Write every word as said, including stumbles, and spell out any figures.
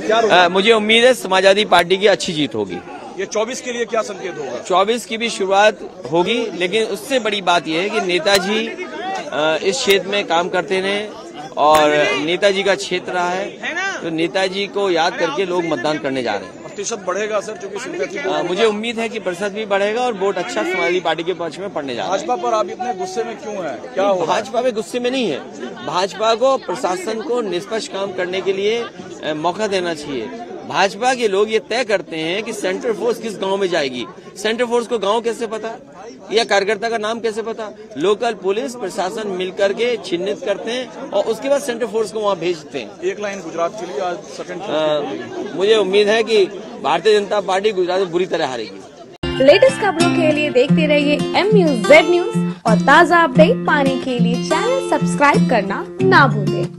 क्या मुझे उम्मीद है समाजवादी पार्टी की अच्छी जीत होगी। ये चौबीस के लिए क्या संकेत होगा? चौबीस की भी शुरुआत होगी, लेकिन उससे बड़ी बात यह है कि नेताजी इस क्षेत्र में काम करते रहे और नेताजी का क्षेत्र रहा है, तो नेताजी को याद करके लोग मतदान करने जा रहे हैं। प्रतिशत बढ़ेगा सर, क्योंकि मुझे उम्मीद है कि प्रतिशत भी बढ़ेगा और वोट अच्छा समाजवादी पार्टी के पक्ष में पड़ने जा रहा है। भाजपा पर आप इतने गुस्से में क्यों हैं? क्या हो? भाजपा में गुस्से में नहीं है, भाजपा को प्रशासन को निष्पक्ष काम करने के लिए मौका देना चाहिए। भाजपा के लोग ये तय करते हैं कि सेंट्रल फोर्स किस गांव में जाएगी। सेंट्रल फोर्स को गांव कैसे पता या कार्यकर्ता का नाम कैसे पता? लोकल पुलिस प्रशासन मिलकर के चिन्हित करते हैं और उसके बाद सेंट्रल फोर्स को वहां भेजते हैं। एक लाइन गुजरात के लिए आज सेकंड, मुझे उम्मीद है कि भारतीय जनता पार्टी गुजरात में बुरी तरह हारेगी। लेटेस्ट खबरों के लिए देखते रहिए एम न्यूज़ जेड न्यूज़ और ताज़ा अपडेट पाने के लिए चैनल सब्सक्राइब करना ना भूलें।